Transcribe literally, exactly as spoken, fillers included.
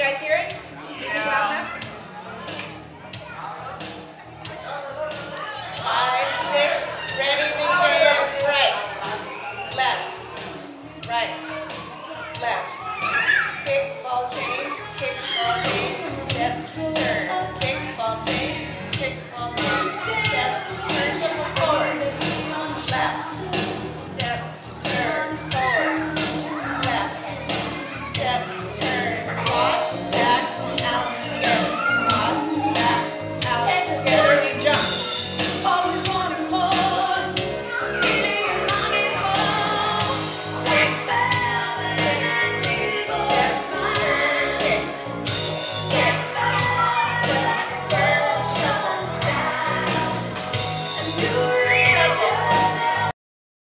guys hear it? Yeah. Five, six, ready, begin. Right, left, right.